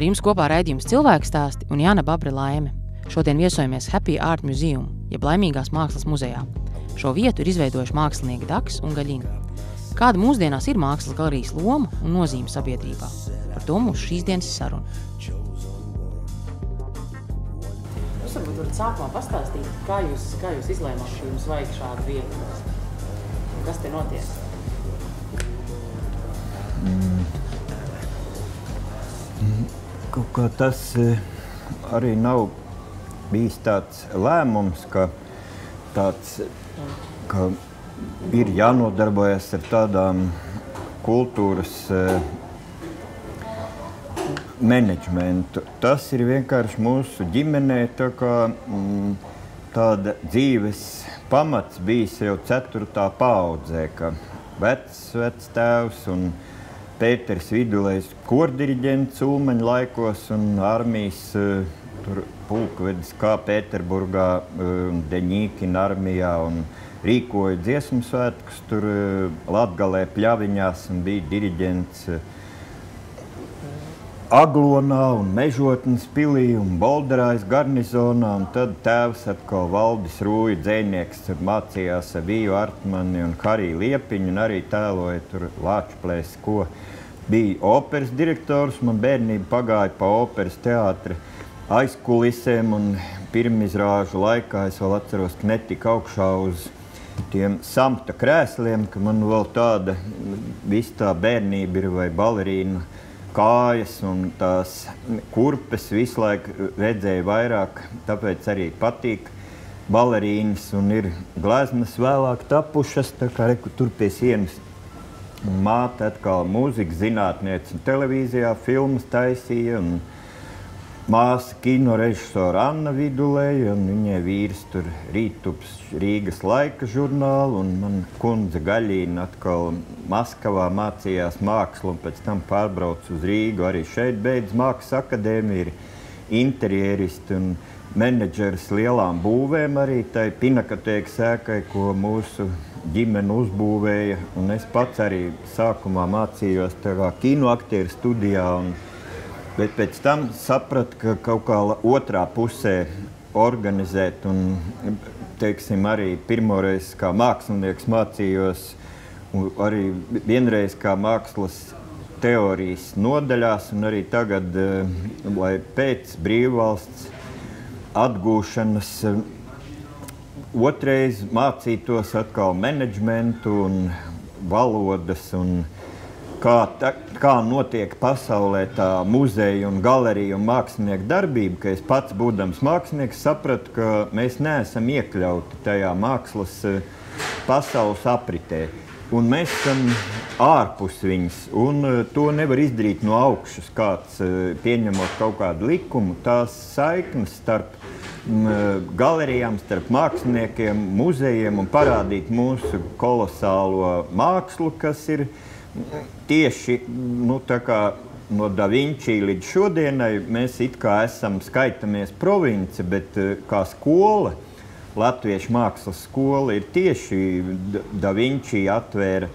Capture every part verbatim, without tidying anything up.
Ar jums kopā raidījums Cilvēku stāsti un Jāna Babra Laime. Šodien viesojamies Happy Art Museum, jeb Laimīgās mākslas muzejā. Šo vietu ir izveidojuši mākslinieki Daks un Gaļina. Kāda mūsdienās ir mākslas galerijas loma un nozīme sabiedrībā? Par to mūsu šīs dienas saruna. Jūs varbūt varat sākumā pastāstīt, kā jūs, kā jūs izlēmāt, ka jums vajag šādu vietu? Kas te notiek? Mm. Kaut kā tas arī nav bijis tāds lēmums, ka tāds, ka ir jānodarbojas ar tādām kultūras menedžmentu. Tas ir vienkārši mūsu ģimenē tā kā mm, tāda dzīves pamats bijis jau ceturtā paaudzē, ka vecs, vecs tēvs un Pēters Vidulējs kordiriģents Ulmaņa laikos un armijas uh, tur pulkvedis kā Pēterburgā un uh, Deņīkina armijā un rīkoja dziesmu svētkus tur uh, Latgalē Pļaviņās un bija diriģents uh, Aglonā un Mežotnes pilī un Bolderājas garnizonā, un tad tēvs atkal Valdis Rūja dzejnieks mācījās ar Viju Artmani un Hariju Liepiņu un arī tēloja tur Lāčplēs, ko bija operas direktors. Man bērnība pagāja pa operas teātri aizkulisēm un pirmizrāžu laikā es vēl atceros, ka netika augšā uz tiem samta krēsliem, ka man vēl tāda viss tā bērnība ir vai balerīna kājas un tās kurpes visu laiku redzēju vairāk, tāpēc arī patīk balerīnas un ir gleznas vēlāk tapušas, tā kā reku tur pie sienas. Māte atkal mūzikas zinātniece un televīzijā filmas taisīja un māsa kino režisora Anna Vidulēja un viņai vīrs tur Rītups Rīgas laika žurnālu un man kundze Gaļīna atkal Maskavā mācījās mākslu un pēc tam pārbrauc uz Rīgu. Arī šeit beidz mākslas akadēmija, ir interjeristi un menedžeris lielām būvēm arī tai Pinakotēkas ēkai, ko mūsu ģimene uzbūvēja. Un es pats arī sākumā mācījos tā kā kinoaktieru studijā, un, bet pēc tam sapratu, ka kaut kā otrā pusē organizēt un, teiksim, arī pirmoreiz kā mākslinieks mācījos un arī vienreiz kā mākslas teorijas nodaļās un arī tagad, lai pēc brīvvalsts atgūšanas otrais mācītos atkal menedžmentu un valodas un kā, ta, kā notiek pasaulē tā muzeja un galerija un mākslinieku darbība, ka es pats būdams mākslinieks sapratu, ka mēs neesam iekļauti tajā mākslas pasaules apritē. Un mēs esam ārpus viņas, un to nevar izdarīt no augšas kāds, pieņemot kaut kādu likumu. Tās saiknes starp galerijām, starp māksliniekiem, muzejiem un parādīt mūsu kolosālo mākslu, kas ir tieši nu, tā kā no Da Vinci līdz šodienai. Mēs it kā esam skaitamies provinci, bet kā skola, Latviešu mākslas skola, ir tieši Da Vinci atvēra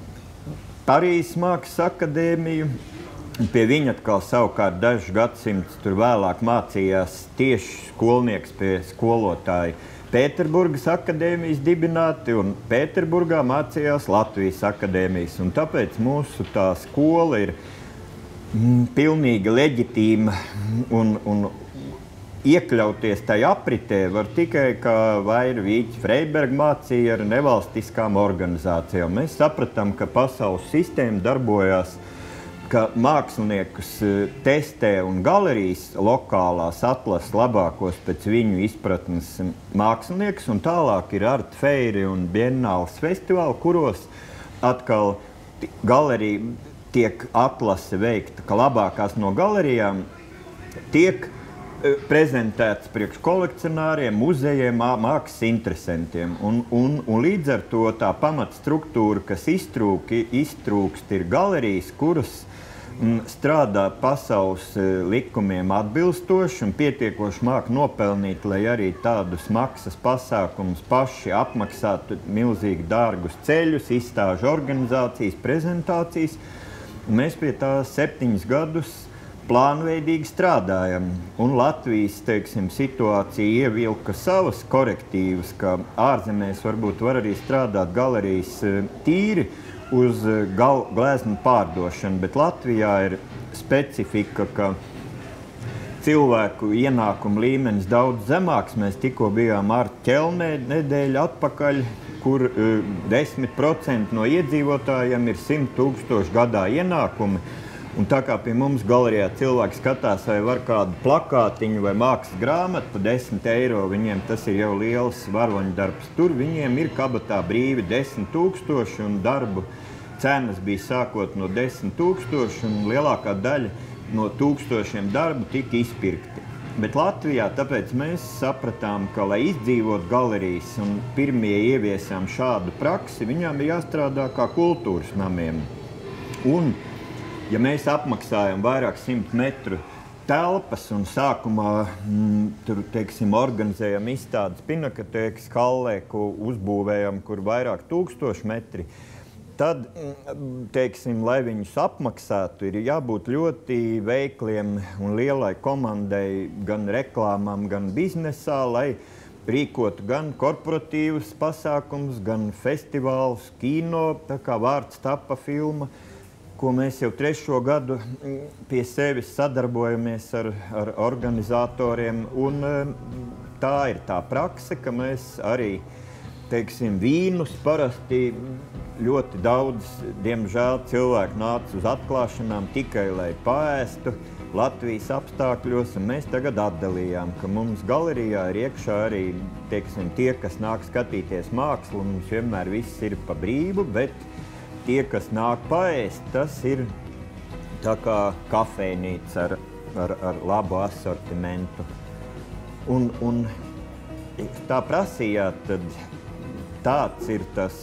Parīzes mākslas akadēmiju. Pie viņa atkal savukārt dažus gadsimtus tur vēlāk mācījās tieši skolnieks pie skolotāja Pēterburgas akadēmijas dibināti, un Pēterburgā mācījās Latvijas akadēmijas. Un tāpēc mūsu tā skola ir mm, pilnīgi leģitīma un, un iekļauties tajā apritē var tikai, kā Vaira Vīķa Freiberga mācīja ar nevalstiskām organizācijām. Mēs sapratām, ka pasaules sistēma darbojās, ka māksliniekus testē un galerijas lokālās atlas labākos pēc viņu izpratnes māksliniekus, un tālāk ir art feiri un biennāles festivāli, kuros atkal galerija tiek atlase veikta, ka labākās no galerijām tiek prezentēts priekš kolekcionāriem, muzejiem, mākslas interesantiem. Un, un, un līdz ar to tā pamatstruktūra, kas iztrūk, iztrūkst, ir galerijas, kuras m, strādā pasaules likumiem atbilstoši un pietiekoši māk nopelnīt, lai arī tādus maksas pasākumus paši apmaksātu milzīgi dārgus ceļus, izstāžu organizācijas, prezentācijas. Mēs pie tā septiņus gadus plānveidīgi strādājam. Un Latvijas, teiksim, situācija ievilka savas korektīvas, ka ārzemēs varbūt var arī strādāt galerijas tīri uz gal, gleznu pārdošanu, bet Latvijā ir specifika, ka cilvēku ienākumu līmenis daudz zemāks. Mēs tikko bijām ar Ķelnē nedēļu atpakaļ, kur desmit procenti no iedzīvotājiem ir simt tūkstoši gadā ienākumi. Un tā kā pie mums galerijā cilvēki skatās, vai var kādu plakātiņu vai mākslas grāmatu pa desmit eiro, viņiem tas ir jau liels varoņdarbs. Tur viņiem ir kabatā brīvi desmit tūkstoši, un darbu cenas bija sākot no desmit tūkstoši, un lielākā daļa no tūkstošiem darbu tika izpirkti. Bet Latvijā tāpēc mēs sapratām, ka, lai izdzīvot galerijas un pirmie ieviesām šādu praksi, viņām ir jāstrādā kā kultūras namiem. Un, ja mēs apmaksājam vairāk simt metru telpas un sākumā m, tur, teiksim, organizējam izstādes Pinakotēkas hallē, ko uzbūvējam, kur vairāk tūkstoši metri, tad, teiksim, lai viņus apmaksātu, ir jābūt ļoti veikliem un lielai komandai gan reklāmām, gan biznesā, lai rīkotu gan korporatīvus pasākums, gan festivālus, kino, tā kā Vārds tapa filma, ko mēs jau trešo gadu pie sevis sadarbojamies ar, ar organizatoriem. Un tā ir tā prakse, ka mēs arī, teiksim, vīnus parasti ļoti daudz, diemžēl, cilvēku nāca uz atklāšanām tikai, lai paēstu Latvijas apstākļos, un mēs tagad atdalījām, ka mums galerijā ir iekšā arī, teiksim, tie, kas nāk skatīties mākslu, mums vienmēr viss ir pa brīvu, bet tie, kas nāk paēst, tas ir tā kā kafejnīca ar, ar, ar labu asortimentu. Un, un tā prasījāt, tad tāds ir tas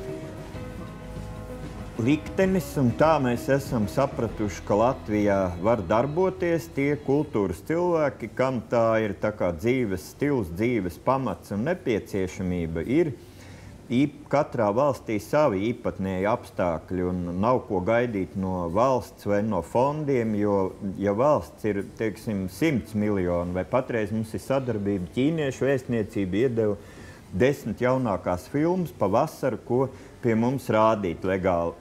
liktenis, un tā mēs esam sapratuši, ka Latvijā var darboties tie kultūras cilvēki, kam tā ir tā kā dzīves stils, dzīves pamats un nepieciešamība. Ir katrā valstī savi īpatnēji apstākļi, un nav ko gaidīt no valsts vai no fondiem, jo, ja valsts ir, teiksim, simts miljoni, vai patreiz mums ir sadarbība, ķīniešu vēstniecība iedeva desmit jaunākās filmas pa vasaru, ko pie mums rādīt legāli.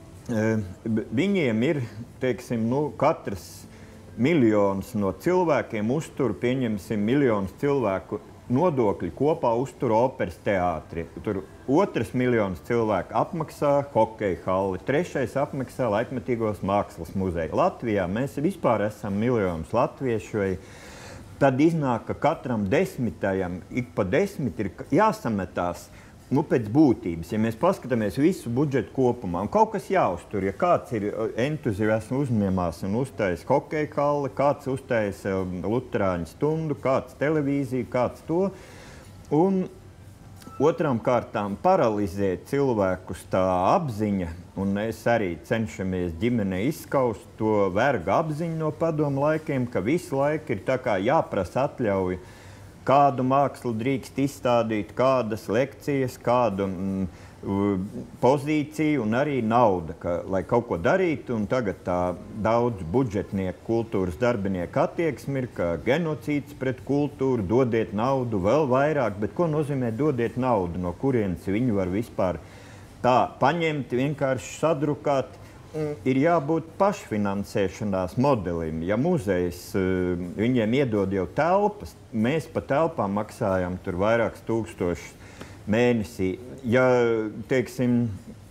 Viņiem ir, teiksim, nu, katrs miljons no cilvēkiem uztur, pieņemsim, miljonus cilvēku nodokļi kopā uztur operas teātri. Tur otrs miljons cilvēku apmaksā hokeja halli, trešais apmaksā laikmetīgos mākslas muzeju. Latvijā mēs vispār esam miljonus latviešu, vai tad iznāk, ka katram desmitajam, ik pa desmit ir jāsametās, nu, pēc būtības. Ja mēs paskatāmies visu budžetu kopumā, un kaut kas jāuztur, ja kāds ir entuziasmu uzņēmās un uztais hokeja halli, kāds uztais luterāņu stundu, kāds televīziju, kāds to, un otram kārtām paralizēt cilvēkus tā apziņa, un mēs arī cenšamies ģimene izskaust to verga apziņu no padomu laikiem, ka visu laiku ir tā kā jāprasa atļauja, kādu mākslu drīkst izstādīt, kādas lekcijas, kādu mm, pozīciju un arī nauda, ka, lai kaut ko darītu. Un tagad tā daudz budžetnieku, kultūras darbinieku attieksmi ir, ka genocīds pret kultūru, dodiet naudu vēl vairāk, bet ko nozīmē dodiet naudu, no kurienes viņi var vispār tā paņemt, vienkārši sadrukāt? Ir jābūt pašfinansēšanās modelim. Ja muzejs viņiem iedod jau telpas, mēs pa telpām maksājam tur vairākus tūkstošus mēnesī. Ja, teiksim,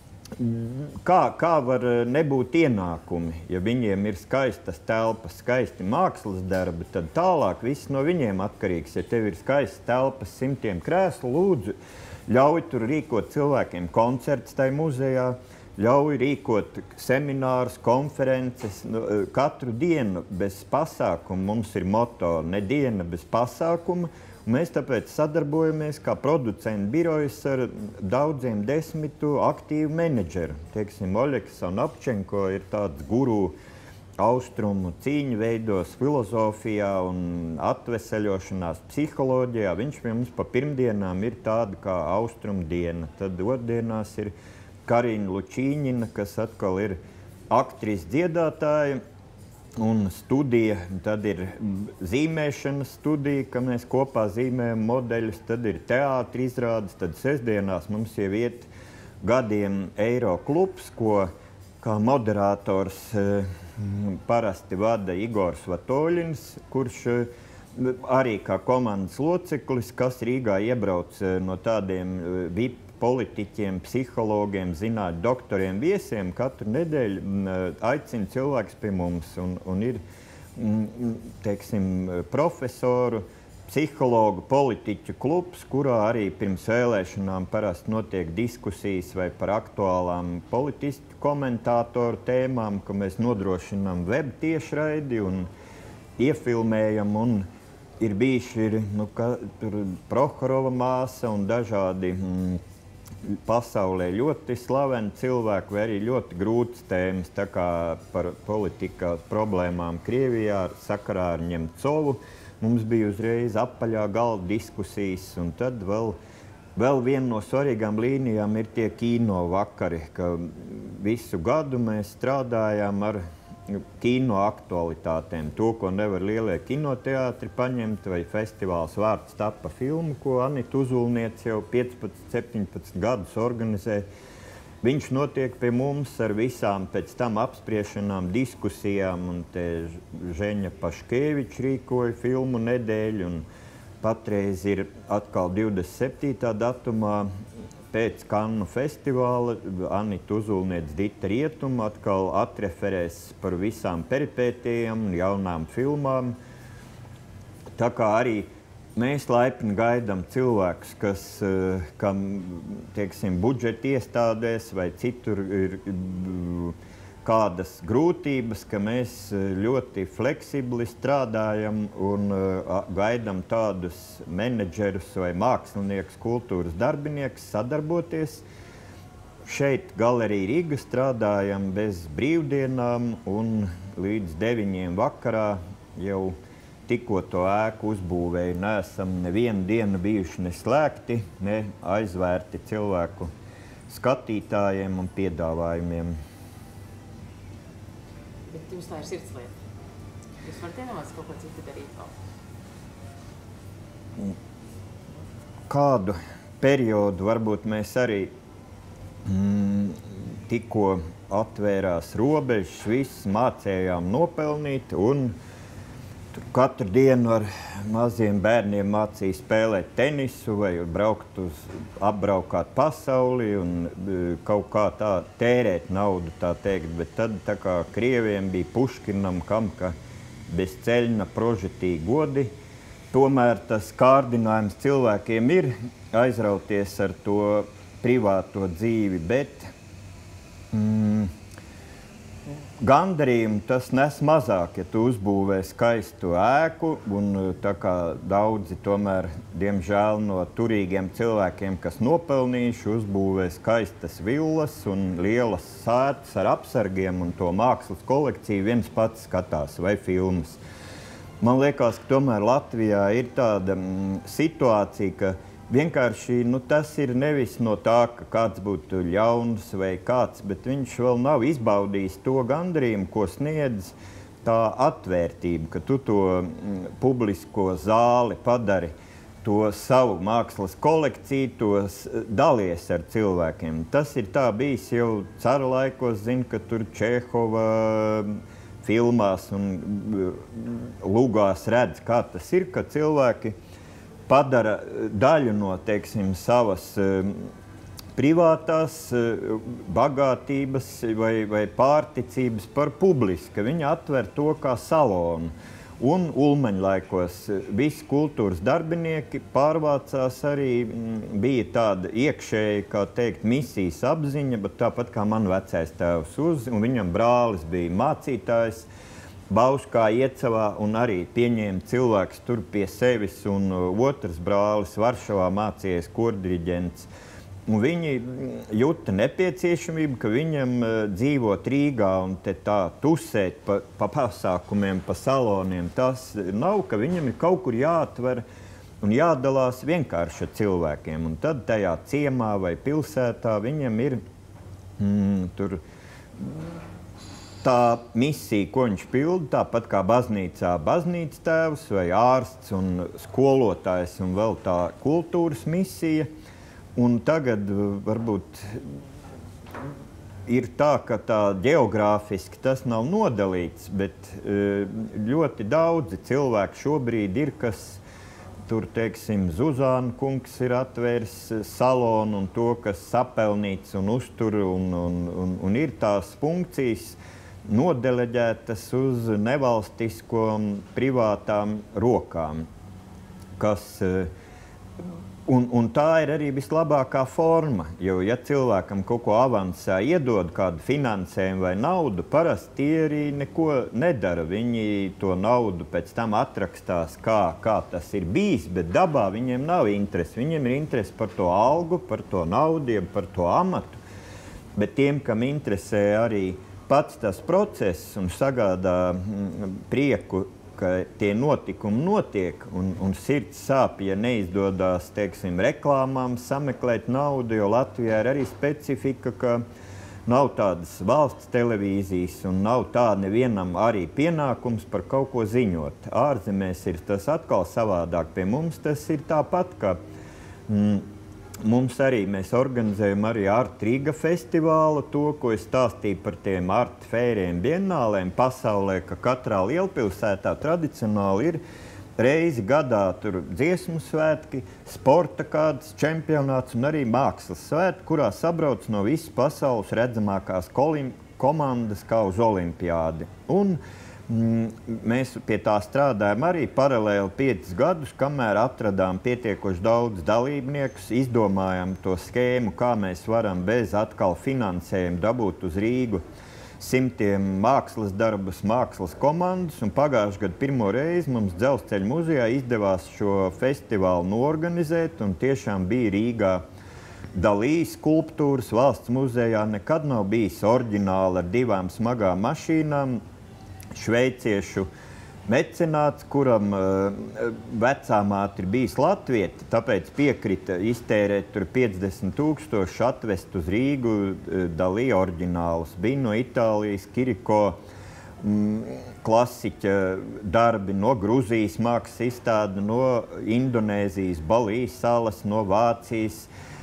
kā, kā var nebūt ienākumi, ja viņiem ir skaistas telpas, skaisti mākslas darbi, tad tālāk viss no viņiem atkarīgs. Ja tev ir skaistas telpas, simtiem krēslu, lūdzu, ļauj tur rīkot cilvēkiem koncerts tai muzejā, ļauj rīkot seminārus, konferences, katru dienu bez pasākuma. Mums ir moto ne diena bez pasākuma. Mēs tāpēc sadarbojamies kā producentu birojas ar daudziem desmitu aktīvu menedžeru. Teiksim, Oļegs Onopčenko ir tāds guru austrumu cīņu veidos, filozofijā un atveseļošanās psiholoģijā. Viņš pie mums pa pirmdienām ir tāda kā austrumu diena. Tad otdienās ir Karina Lučīņina, kas atkal ir aktrise dziedātāja, un studija, tad ir zīmēšanas studija, ka mēs kopā zīmējam modeļus, tad ir teātra izrādes, tad sestdienās mums jau iet gadiem Eiro klubs, ko kā moderators parasti vada Igors Vatoļins, kurš arī kā komandas loceklis, kas Rīgā iebrauc no tādiem V I P politiķiem, psihologiem, zinātņu doktoriem, viesiem katru nedēļu aicina cilvēks pie mums un, un ir, teiksim, profesoru, psihologu, politiķu klubs, kurā arī pirms vēlēšanām parasti notiek diskusijas vai par aktuālām politistu komentātoru tēmām, ka mēs nodrošinām web tiešraidi un iefilmējam un ir bijuši ir, nu, ka, tur Prohorova māsa un dažādi mm, pasaulē ļoti slaveni cilvēki, vai arī ļoti grūtas tēmas, tā kā par politikās problēmām Krievijā sakarā ar Ņemcovu. Mums bija uzreiz apaļā galda diskusijas, un tad vēl, vēl viena no svarīgām līnijām ir tie kino vakari, ka visu gadu mēs strādājām ar kino aktualitātēm. To, ko nevar lielie kinoteātri paņemt, vai festivāls Vārds tapa filmu, ko Anita Uzulniece jau piecpadsmit, septiņpadsmit gadus organizē. Viņš notiek pie mums ar visām pēc tam apspriešanām, diskusijām, un te Žeņa Paškēviča rīkoja filmu nedēļu, un patreiz ir atkal divdesmit septītā datumā pēc Kannu festivāla Anita Uzulniece Dita Rietuma atkal atreferēs par visām peripētijām un jaunām filmām. Tā kā arī mēs laipni gaidām cilvēkus, kas, kam, teiksim, budžeta iestādēs vai citur ir kādas grūtības, ka mēs ļoti fleksibli strādājam un gaidām tādus menedžerus vai māksliniekus, kultūras darbiniekus sadarboties. Šeit galerija Rīga strādājam bez brīvdienām un līdz deviņiem vakarā jau tikko to ēku uzbūvēju. Neesam nevienu dienu bijuši ne slēgti, ne aizvērti cilvēku skatītājiem un piedāvājumiem. Bet jums tā ir sirdslieta. Jūs varat iedomāties kaut ko citu darīt vēl? Kādu periodu varbūt mēs arī mm, tikko atvērās robežas, viss mācējām nopelnīt un katru dienu ar maziem bērniem mācīja spēlēt tenisu vai braukt uz apbraukāt pasauli un kaut kā tā tērēt naudu, tā teikt. Bet tad tā kā Krieviem bija Puškinam, kam ka bez ceļna prožetī godi, tomēr tas kārdinājums cilvēkiem ir aizrauties ar to privāto dzīvi, bet mm, gandarījumu tas nes mazāk, ja tu uzbūvē skaistu ēku, un tā kā daudzi tomēr, diemžēl, no turīgiem cilvēkiem, kas nopelnījuši, uzbūvē skaistas villas un lielas sētas ar apsargiem un to mākslas kolekciju viens pats skatās vai filmas. Man liekas, ka tomēr Latvijā ir tāda mm, situācija, ka vienkārši nu, tas ir nevis no tā, ka kāds būtu ļauns vai kāds, bet viņš vēl nav izbaudījis to gandarījumu, ko sniedz tā atvērtība, ka tu to mm, publisko zāli padari, to savu mākslas kolekciju, tos dalies ar cilvēkiem. Tas ir tā bijis jau cara laikos, zinu, ka tur Čehova filmās un lugās redz, kā tas ir, ka cilvēki padara daļu no, teiksim, savas uh, privātās uh, bagātības vai, vai pārticības par publisku, ka viņi atver to kā salonu. Un Ulmaņlaikos visi kultūras darbinieki pārvācās arī, m, bija tāda iekšēja, kā teikt, misijas apziņa, bet tāpat kā man vecais tēvs uz, un viņam brālis bija mācītājs, Bauskā Iecavā un arī pieņēma cilvēks tur pie sevis, un otrs brālis Varšavā mācījies kordiriģents. Un viņi jūta nepieciešamību, ka viņam dzīvot Rīgā un te tā tusēt pa, pa pasākumiem, pa saloniem. Tas nav, ka viņam ir kaut kur jāatver un jādalās vienkārši ar cilvēkiem. Un tad tajā ciemā vai pilsētā viņam ir mm, tur tā misija, ko viņš pilda, tāpat kā baznīcā baznīcas tēvs vai ārsts un skolotājs un vēl tā kultūras misija. Un tagad varbūt ir tā, ka tā geogrāfiski tas nav nodalīts, bet ļoti daudzi cilvēki šobrīd ir, kas tur, teiksim, Zuzāna kungs ir atvērs salonu un to, kas sapelnīts un uztur un, un, un, un ir tās funkcijas nodeleģētas uz nevalstisko privātām rokām, kas Un, un tā ir arī vislabākā forma, jo, ja cilvēkam kaut ko avansā iedod kādu finansējumu vai naudu, parasti tie arī neko nedara. Viņi to naudu pēc tam atrakstās, kā, kā tas ir bijis, bet dabā viņiem nav interesi. Viņiem ir interesi par to algu, par to naudu, par to amatu. Bet tiem, kam interesē arī pats tas process un sagādā prieku, ka tie notikumi notiek un, un sirds sāp, ja neizdodas, teiksim, reklāmām sameklēt naudu, jo Latvijā ir arī specifika, ka nav tādas valsts televīzijas un nav tā nevienam arī pienākums par kaut ko ziņot. Ārzemēs ir tas atkal savādāk. Pie mums tas ir tāpat, ka mm, mums arī mēs organizējam arī Art Riga festivālu, to, ko es stāstīju par tiem art fēriem biennālēm pasaulē, ka katrā lielpilsētā tradicionāli ir reizi gadā tur dziesmu svētki, sporta kāds čempionāts un arī mākslas svētki, kurā sabrauc no visas pasaules redzamākās komandas kā uz olimpiādi. Un mēs pie tā strādājam arī paralēli piecus gadus, kamēr atradām pietiekoši daudz dalībniekus, izdomājam to schēmu, kā mēs varam bez atkal finansējumu dabūt uz Rīgu simtiem mākslas darbus, mākslas komandas, un pagājušajā gadu pirmo reizi mums Dzelzceļa muzejā izdevās šo festivālu norganizēt, un tiešām bija Rīgā Dalī skulptūras valsts muzejā, nekad nav bijis oriģināli ar divām smagām mašīnām, šveiciešu mecenāts, kuram uh, vecā māte ir bijis latvieti, tāpēc piekrita iztērēt tur piecdesmit tūkstoši atvest uz Rīgu uh, Dalī oriģinālus. Bija no Itālijas, Kiriko mm, klasiķa darbi, no Gruzijas mākslas izstāde, no Indonēzijas, Balijas salas, no Vācijas,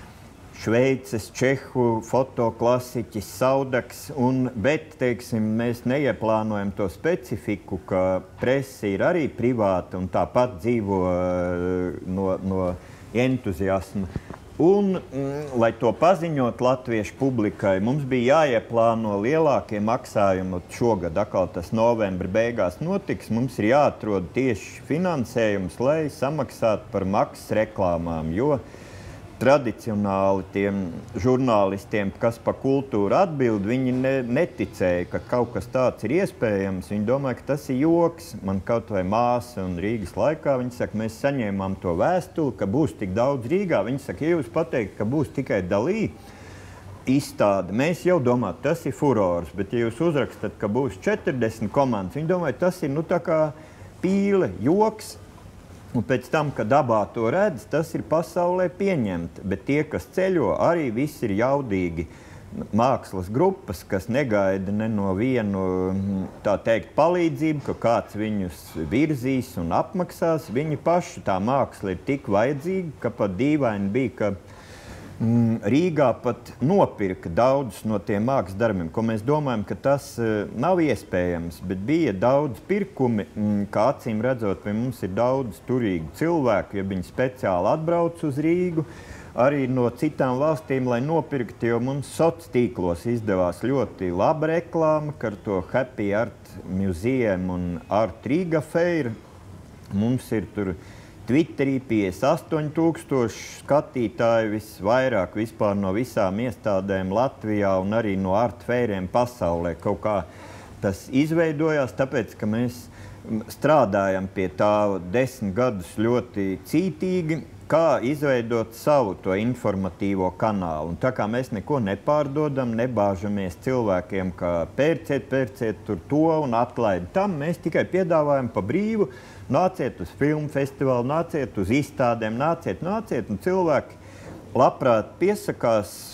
Šveices, Čehu, fotoklasiķis, Saudaks, un, bet, teiksim, mēs neieplānojam to specifiku, ka presi ir arī privāta un tāpat dzīvo no, no entuziasma. Un, mm, lai to paziņot latviešu publikai, mums bija jāieplāno lielākie maksājumi. Šogad atkal tas novembra beigās notiks. Mums ir jāatrod tieši finansējums, lai samaksātu par maksas reklāmām, jo tradicionāli tiem žurnālistiem, kas par kultūru atbild, viņi ne, neticēja, ka kaut kas tāds ir iespējams. Viņi domāja, ka tas ir joks. Man kaut vai māsa un Rīgas laikā, viņi saka, mēs saņēmām to vēstuli, ka būs tik daudz Rīgā. Viņi saka, ja jūs pateikt, ka būs tikai Dalī izstāde, mēs jau domājam, tas ir furors, bet ja jūs uzrakstat, ka būs četrdesmit komandas, viņi domāja, tas ir nu tā kā pīle, joks. Un pēc tam, kad dabā to redz, tas ir pasaulē pieņemt. Bet tie, kas ceļo, arī viss ir jaudīgi mākslas grupas, kas negaida ne no vienu, tā teikt, palīdzību, ka kāds viņus virzīs un apmaksās. Viņi paši tā māksla ir tik vajadzīga, ka pat dīvaini bija, ka mm, Rīgā pat nopirka daudzus no tiem mākslas darbiem, ko mēs domājam, ka tas uh, nav iespējams, bet bija daudz pirkumi, mm, kā acīm redzot, vai mums ir daudz turīgu cilvēku, ja viņi speciāli atbrauc uz Rīgu, arī no citām valstīm, lai nopirktu, jo mums soc tīklos izdevās ļoti laba reklāma, ka ar to Happy Art Museum un Art Riga Fair. Mums ir tur Twitterī piecdesmit astoņi tūkstoši skatītāji, visvairāk vispār no visām iestādēm Latvijā un arī no art fēriem pasaulē. Kaut kā tas izveidojās, tāpēc, ka mēs strādājam pie tā desmit gadus ļoti cītīgi, kā izveidot savu to informatīvo kanālu. Un tā kā mēs neko nepārdodam, nebāžamies cilvēkiem, ka pērciet, pērciet tur to un atlaidi tam, mēs tikai piedāvājam pa brīvu, nāciet uz filmu festivālu, nāciet uz izstādēm, nāciet, nāciet, un cilvēki labprāt piesakās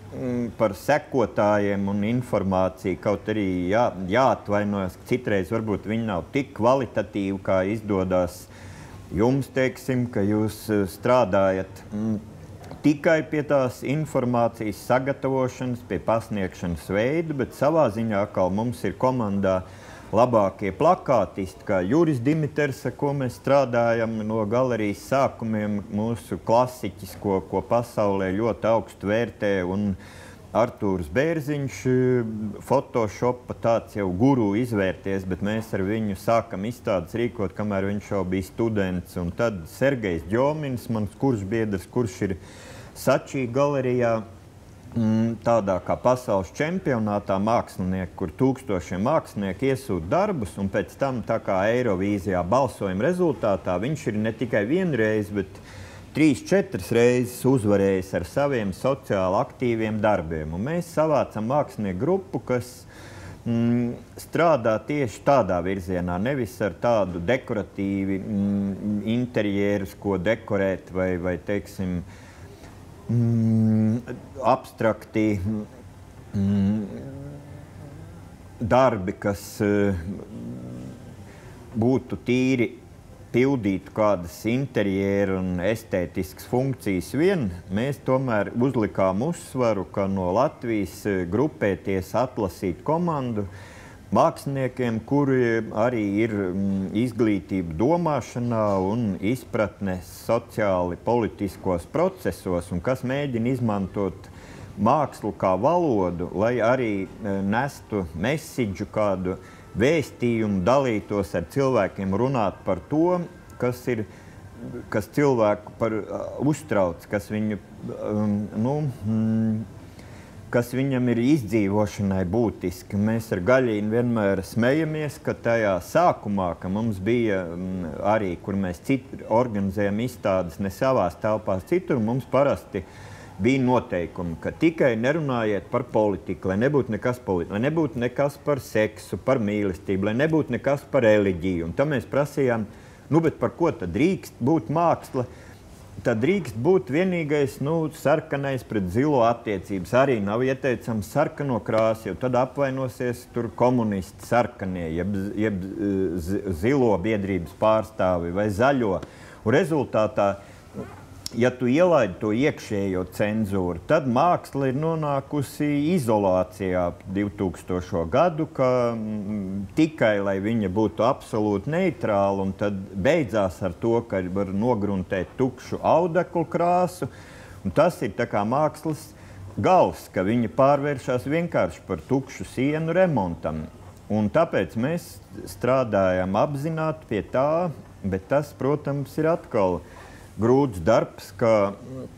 par sekotājiem un informāciju, kaut arī jā, jāatvainojas, ka citreiz varbūt viņi nav tik kvalitatīvi, kā izdodas jums, teiksim, ka jūs strādājat mm, tikai pie tās informācijas sagatavošanas, pie pasniegšanas veida, bet savā ziņā atkal mums ir komandā labākie plakātisti, kā Juris Dimiters, ar ko mēs strādājam no galerijas sākumiem, mūsu klasiķis, ko, ko pasaulē ļoti augstu vērtē, un Artūrs Bērziņš, Photoshopa tāds jau guru izvērties, bet mēs ar viņu sākam izstādes rīkot, kamēr viņš jau bija students. Un tad Sergejs Džomins, mans kursbiedrs, kurš ir Sačī galerijā, tādā kā pasaules čempionātā mākslinieki, kur tūkstošiem mākslinieki iesūta darbus, un pēc tam tā kā Eirovīzijā balsojuma rezultātā viņš ir ne tikai vienreiz, bet trīs, četras reizes uzvarējis ar saviem sociāli aktīviem darbiem. Un mēs savācam mākslinieku grupu, kas mm, strādā tieši tādā virzienā, nevis ar tādu dekoratīvi mm, interjerus, ko dekorēt vai, vai teiksim, Mm, abstrakti mm, darbi, kas uh, būtu tīri pildītu kādas interjeru un estētiskas funkcijas vien, mēs tomēr uzlikām uzsvaru, ka no Latvijas grupēties atlasīt komandu māksliniekiem, kuri arī ir mm, izglītība domāšanā un izpratne sociāli politiskos procesos, un kas mēģina izmantot mākslu kā valodu, lai arī e, nestu mesidžu, kādu vēstījumu, dalītos ar cilvēkiem, runāt par to, kas ir, kas cilvēku par, uh, uztrauc, kas viņu, um, nu, mm, kas viņam ir izdzīvošanai būtiski. Mēs ar Gaļīnu vienmēr smejamies, ka tajā sākumā, ka mums bija arī, kur mēs citur organizējam izstādes ne savās telpās citur, mums parasti bija noteikumi, ka tikai nerunājiet par politiku, lai nebūtu nekas politika, lai nebūtu nekas par seksu, par mīlestību, lai nebūtu nekas par reliģiju. Un tam mēs prasījām, nu, bet par ko tad drīkst būt māksla? Tad drīkst būt vienīgais, nu, sarkanais pret zilo attiecības. Arī nav ieteicams sarkano krāsu, jo tad apvainosies tur komunisti sarkanie, jeb, jeb zilo biedrības pārstāvi vai zaļo. Un rezultātā, ja tu ielaidi to iekšējo cenzūru, tad māksla ir nonākusi izolācijā divtūkstošo gadu, ka m, tikai, lai viņa būtu absolūti neitrāla, un tad beidzās ar to, ka var nogruntēt tukšu audeklu krāsu, un tas ir tā kā mākslas gals, ka viņa pārvēršas vienkārši par tukšu sienu remontam. Un tāpēc mēs strādājam apzināti pie tā, bet tas, protams, ir atkal grūts darbs, ka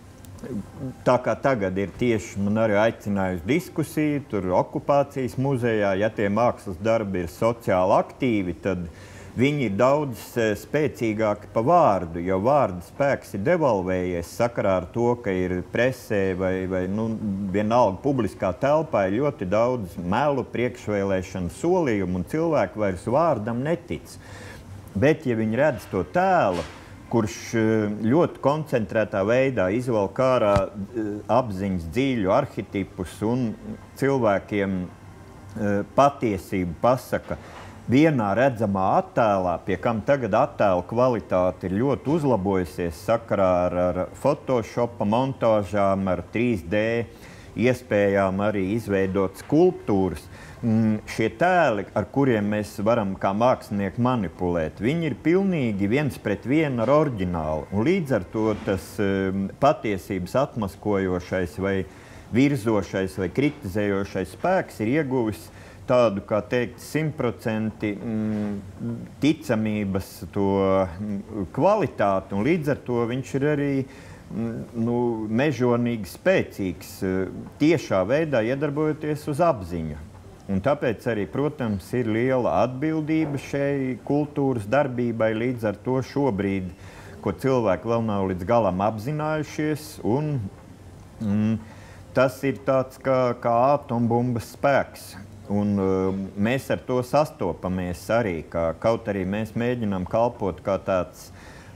tā kā tagad ir tieši man arī aicinājusi diskusiju, tur okupācijas muzejā, ja tie mākslas darbi ir sociāli aktīvi, tad viņi ir daudz spēcīgāki pa vārdu, jo vārda spēks ir devalvējies sakarā ar to, ka ir presē vai, vai nu, vienalga publiskā telpā ir ļoti daudz melu, priekšvēlēšanu solījumu, un cilvēki vairs vārdam netic. Bet, ja viņi redz to tēlu, kurš ļoti koncentrētā veidā izvelk ārā apziņas dziļu arhetipus un cilvēkiem patiesību pasaka vienā redzamā attēlā, pie kam tagad attēla kvalitāte ir ļoti uzlabojusies sakarā ar, ar Photoshopa montāžām, ar trīs D iespējām arī izveidot skulptūras. Šie tēli, ar kuriem mēs varam kā mākslinieki manipulēt, viņi ir pilnīgi viens pret vienu ar oriģinālu. Un līdz ar to tas um, patiesības atmaskojošais vai virzošais vai kritizējošais spēks ir ieguvis tādu, kā teikt, simtprocenti mm, ticamības to mm, kvalitāti, un līdz ar to viņš ir arī mm, nu, mežonīgi spēcīgs, tiešā veidā iedarbojoties uz apziņu. Un tāpēc arī, protams, ir liela atbildība šai kultūras darbībai, līdz ar to šobrīd, ko cilvēki vēl nav līdz galam apzinājušies, un mm, tas ir tāds kā, kā atombumbas spēks. Un uh, mēs ar to sastopamies arī, kā, kaut arī mēs mēģinām kalpot kā tāds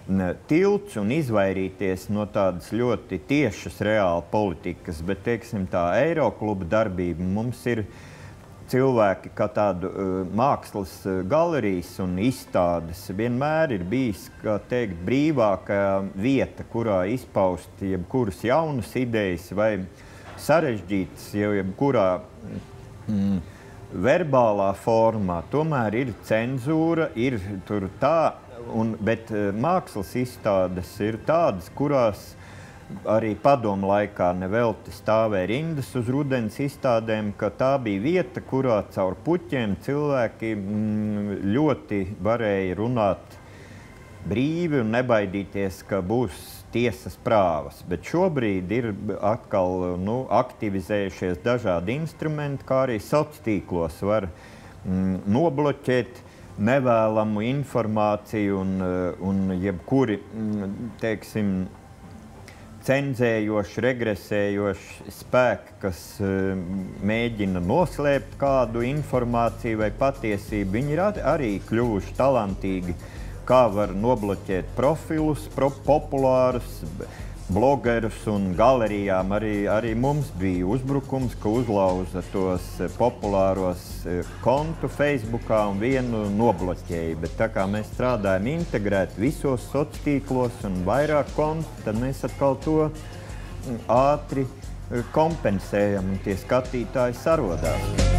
tilts un izvairīties no tādas ļoti tiešas reāla politikas, bet, teiksim, tā Eirokluba darbība mums ir cilvēki, kā tādu uh, mākslas uh, galerijas un izstādes vienmēr ir bijis, kā teikt, brīvākā vieta, kurā izpaust jebkuras jaunas idejas vai sarežģītas, jau jebkurā mm, verbālā formā. Tomēr ir cenzūra, ir tur tā, un, bet uh, mākslas izstādes ir tādas, kurās arī padomu laikā nevelti stāvēja rindas uz rudens izstādēm, ka tā bija vieta, kurā caur puķiem cilvēki mm, ļoti varēja runāt brīvi un nebaidīties, ka būs tiesas prāvas. Bet šobrīd ir atkal nu, aktivizējušies dažādi instrumenti, kā arī sociālos tīklos var mm, nobloķēt nevēlamu informāciju un, un jebkuri, mm, teiksim, cenzējoši, regresējoši spēki, kas uh, mēģina noslēpt kādu informāciju vai patiesību. Viņi ir arī kļuvuši talantīgi, kā var nobloķēt profilus, pro populārus, blogerus un galerijām. Arī, arī mums bija uzbrukums, ka uzlauza tos populāros kontu Facebookā un vienu nobloķēja. Bet tā kā mēs strādājam integrēti visos sociālos tīklos un vairāk kontu, tad mēs atkal to ātri kompensējam un tie skatītāji sarodās.